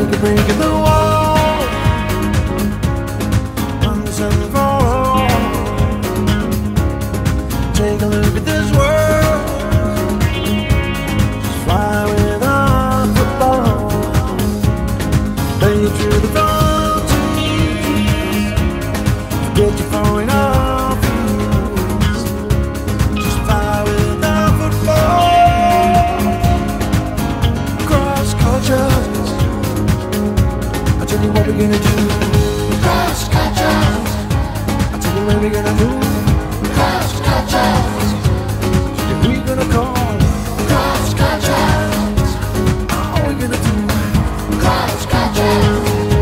like a break in the wall. Once and for all, take a look at this world. Just fly without football. Play through the frontiers. Forget your falling off wheels. Just fly without football. Cross cultures. I tell you what we're gonna do. Cross cultures. I tell you what we're gonna do. Cross cultures. If we're gonna call cross cultures, all we're gonna do. Cross cultures.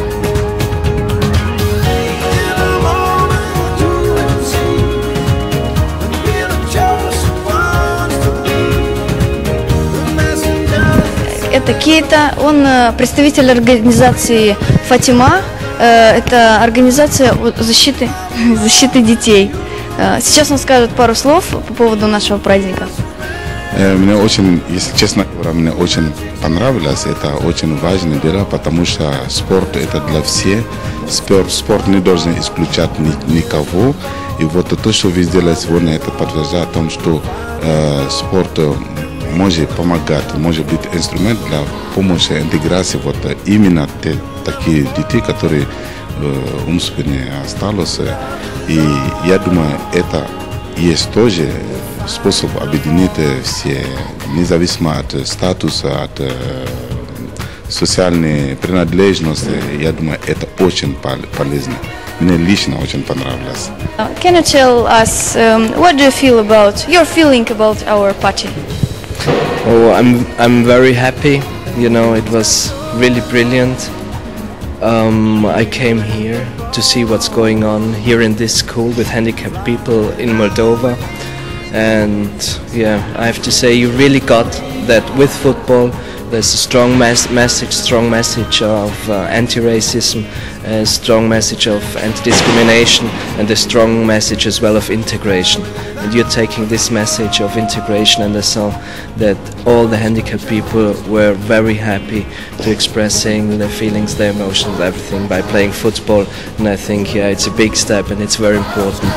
In a moment you will see, when we're the chosen ones to be the messengers. Это Кейта, он представитель организации «Фатима». Это организация защиты детей. Сейчас он скажет пару слов по поводу нашего праздника. Мне очень, если честно говоря, мне очень понравилось. Это очень важное дело, потому что спорт это для всех. Спорт не должен исключать никого. И вот то, что вы сделали сегодня, это подтверждает о том, что спорт может помогать, может быть инструмент для помощи интеграции вот именно такие детей, которые умственно остались. И я думаю, это есть тоже способ объединить все, независимо от статуса, от социальной принадлежности. Я думаю, это очень полезно. Мне лично очень понравилось. Can you tell us what do you feel about your feeling about our party? Oh, I'm very happy. You know, it was really brilliant. I came here to see what's going on here in this school with handicapped people in Moldova, and yeah, I have to say you really got that with football. There's a strong message of anti-racism, a strong message of anti-discrimination, and a strong message as well of integration. And you're taking this message of integration, and I saw that all the handicapped people were very happy to expressing their feelings, their emotions, everything by playing football. And I think, yeah, it's a big step and it's very important.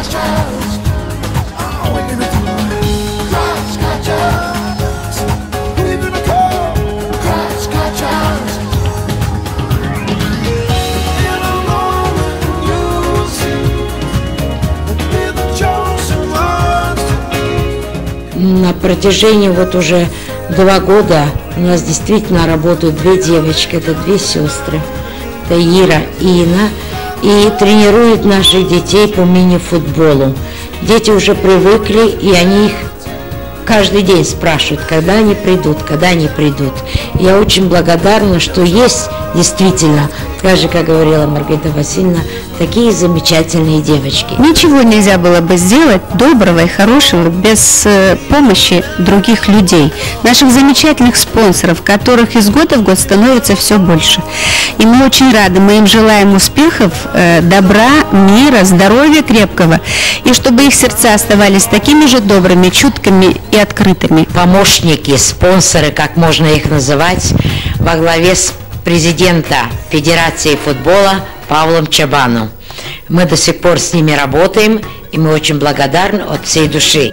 На протяжении вот уже 2 года у нас действительно работают 2 девочки, это 2 сестры, это Ира и Инна, и тренируют наших детей по мини-футболу. Дети уже привыкли, и они их каждый день спрашивают, когда они придут, когда они придут. Я очень благодарна, что есть действительно, так же, как говорила Маргарита Васильевна, такие замечательные девочки. Ничего нельзя было бы сделать доброго и хорошего без помощи других людей, наших замечательных спонсоров, которых из года в год становится все больше. И мы очень рады, мы им желаем успехов, добра, мира, здоровья крепкого, и чтобы их сердца оставались такими же добрыми, чуткими и открытыми. Помощники, спонсоры, как можно их называть, во главе с президента Федерации футбола Павлом Чабану. Мы до сих пор с ними работаем, и мы очень благодарны от всей души.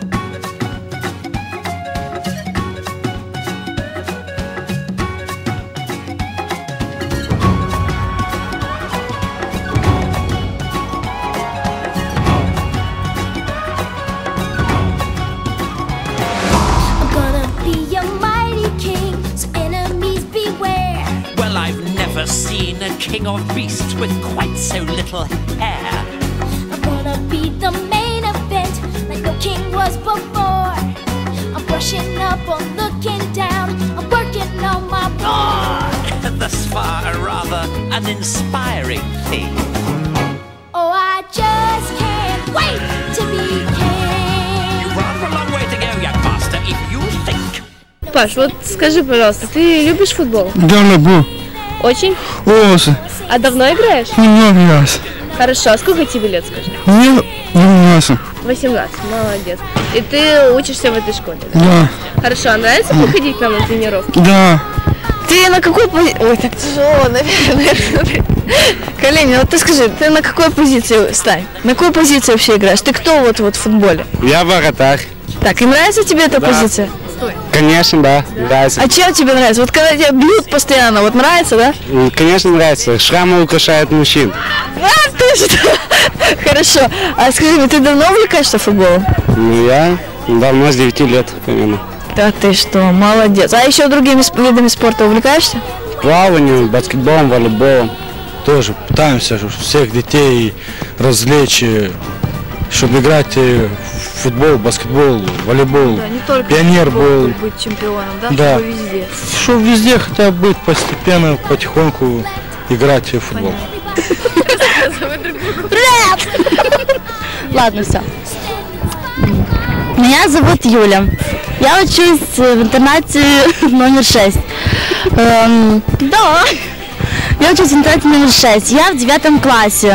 Seen a king of beasts with quite so little hair. I'm gonna be the main event like no king was before. I'm brushing up, I'm looking down, I'm working on my Thus far rather an inspiring thing. Oh, I just can't wait to be king. You've rather a long way to go, young master, if you think. Паш, вот скажи, пожалуйста, ты любишь футбол? Да, люблю. Очень? Очень. А давно играешь? Много раз. Хорошо, а сколько тебе лет, скажи? Мне 18. 18, молодец. И ты учишься в этой школе, да? Да. Хорошо, а нравится приходить к нам на тренировки? Да. Ты на какой позиции? Ой, так тяжело, наверное. Колени, вот ты скажи, ты на какой позиции стань? На какой позиции вообще играешь? Ты кто вот в футболе? Я вратарь. Так, и нравится тебе эта позиция? Конечно, да, нравится. А чем тебе нравится? Вот когда тебя бьют постоянно, вот нравится, да? Конечно, нравится. Шрамы украшают мужчин. А, ты что? Хорошо. А скажи мне, ты давно увлекаешься футболом? Ну, я давно, с 9 лет, примерно. Да ты что, молодец. А еще другими видами спорта увлекаешься? Плаванием, баскетболом, волейболом. Тоже пытаемся всех детей развлечь, чтобы играть в футбол, баскетбол, волейбол. Да, не только пионер был. быть чемпионом, да? Да. Чтобы везде. Чтобы везде хотя бы быть постепенно, потихоньку играть в футбол. Привет! Ладно, все. Меня зовут Юля. Я учусь в интернате номер 6. Да. Я учусь в интернате номер 6. Я в 9 классе.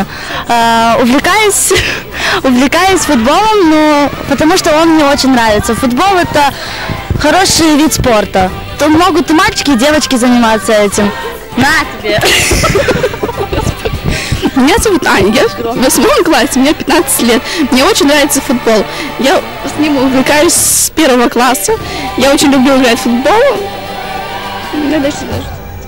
Увлекаюсь футболом, но потому что он мне очень нравится. Футбол — это хороший вид спорта. Тут могут и мальчики, и девочки заниматься этим. На тебе! Меня зовут Аня, я в 8 классе, мне 15 лет. Мне очень нравится футбол. Я с ним увлекаюсь с 1 класса. Я очень люблю играть в футбол. Я дальше даже.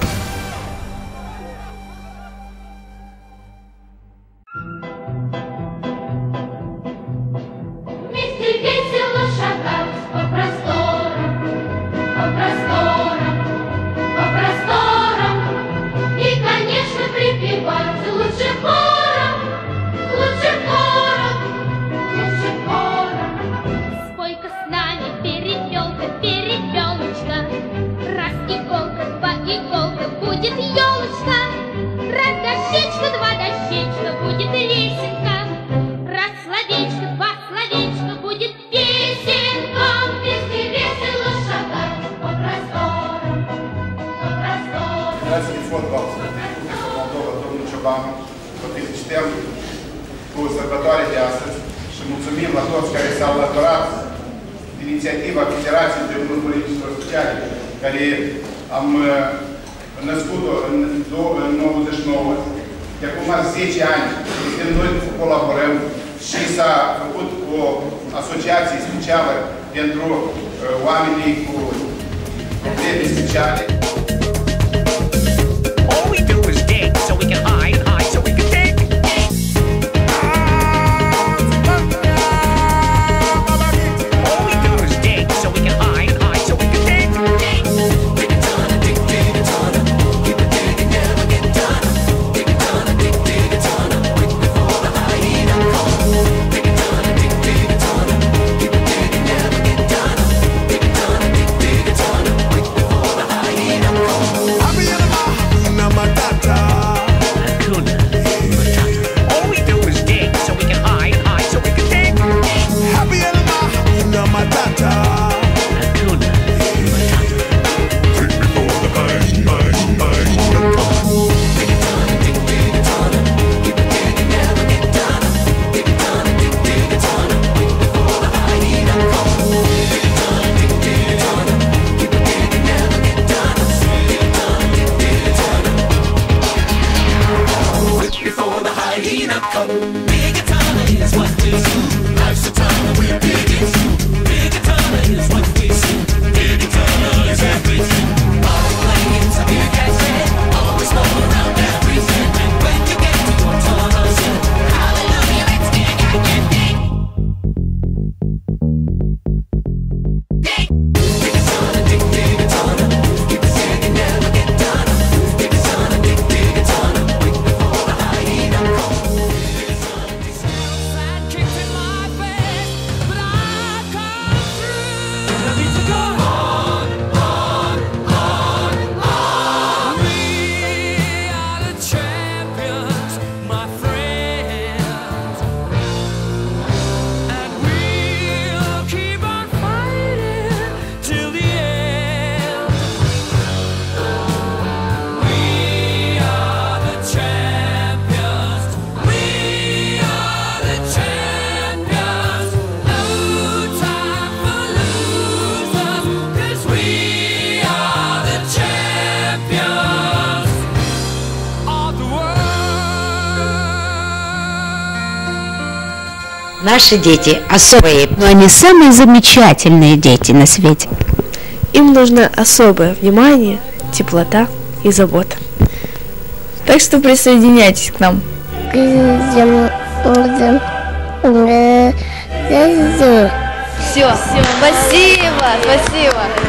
Felicităm cu sărbătoare de astăzi și mulțumim la toți care s-au alăturat inițiativa Federației Împreună Politicilor Sociale, care am născut-o în 99, de acum 10 ani, când noi colaborăm și s-a făcut o asociație specială pentru oamenii cu probleme speciale. All we do is dig so we can hide and hide so we can dig. All we do is dig so we can hide and hide so we can dig. Dig a ton, dig a ton, keep a digging, never get done. Dig a ton, dig a ton, quick before the hyena comes. Dig a ton, dig a ton, keep a digging, never get done. Dig a ton, dig a ton, quick before the hyena comes. Наши дети особые. Но они самые замечательные дети на свете. Им нужно особое внимание, теплота и забота. Так что присоединяйтесь к нам. Все, спасибо.